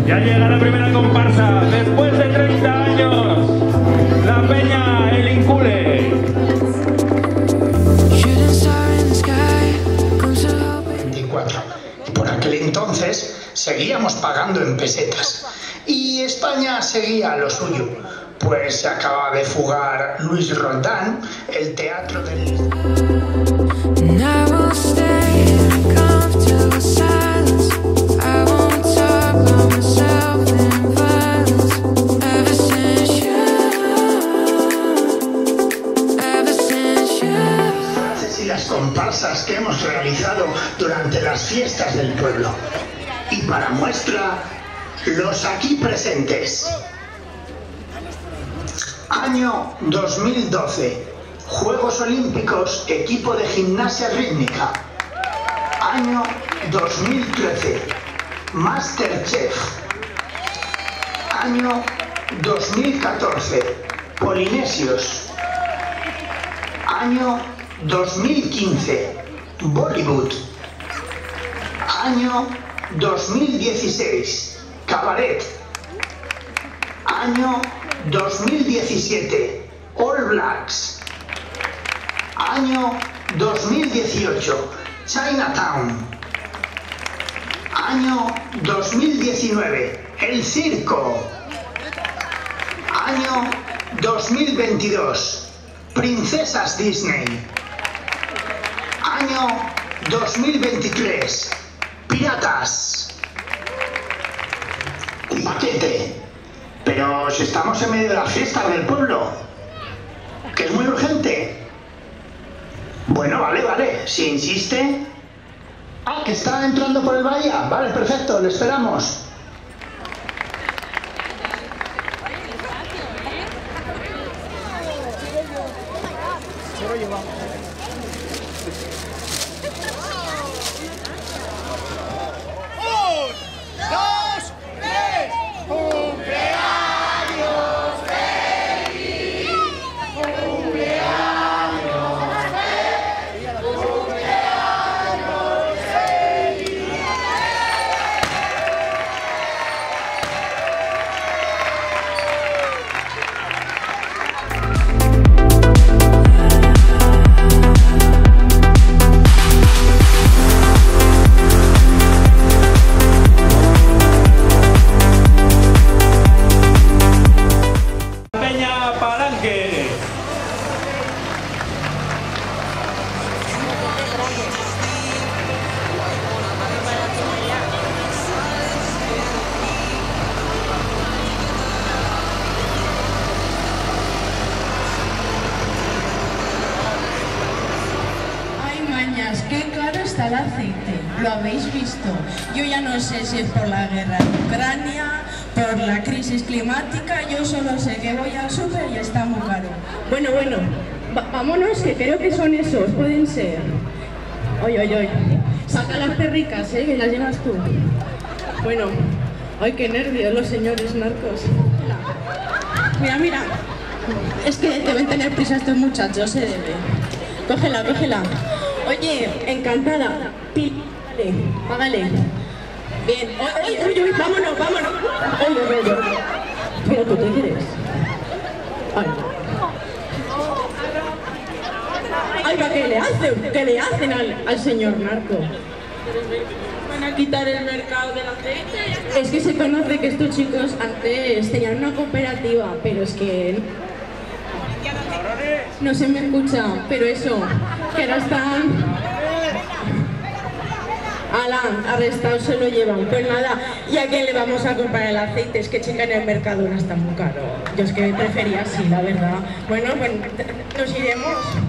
Ya llega la primera comparsa, después de 30 años, la Peña El Incule. 24. Y por aquel entonces seguíamos pagando en pesetas. Y España seguía lo suyo, pues se acababa de fugar Luis Roldán, el teatro del... y las comparsas que hemos realizado durante las fiestas del pueblo. Y para muestra, los aquí presentes. Año 2012. Juegos Olímpicos, equipo de gimnasia rítmica. Año 2013. Masterchef. Año 2014. Polinesios. Año 2015. Bollywood. Año 2016. Cabaret. Año 2017. All Blacks. Año 2018. Chinatown. Año 2019. El Circo. Año 2022. Princesas Disney. Año 2023. Piratas. Un paquete. Pero si estamos en medio de la fiesta del pueblo, que es muy urgente. Bueno, vale. Si insiste... Ah, que está entrando por el bahía. Vale, perfecto, le esperamos. Qué caro está el aceite, lo habéis visto. Yo ya no sé si es por la guerra en Ucrania, por la crisis climática, yo solo sé que voy al súper y está muy caro. Bueno, vámonos, que creo que son esos, pueden ser. Oye, saca las perricas, que las llevas tú. Bueno, ay, qué nervios los señores narcos. Mira, es que deben tener prisa estos muchachos, se debe. Cógela. Oye, encantada. Págale. Bien. Oye, vámonos. Oye. Pero tú te quieres. Ay, ¿qué le hacen al señor narco? ¿Van a quitar el mercado del aceite? Es que se conoce que estos chicos antes tenían una cooperativa, pero es que... No se me escucha, pero eso, que ahora están... arrestados, se lo llevan. Pues nada, ¿y a quién le vamos a comprar el aceite? Es que chica, en el mercado no está muy caro. Yo es que prefería así, la verdad. Bueno, nos iremos.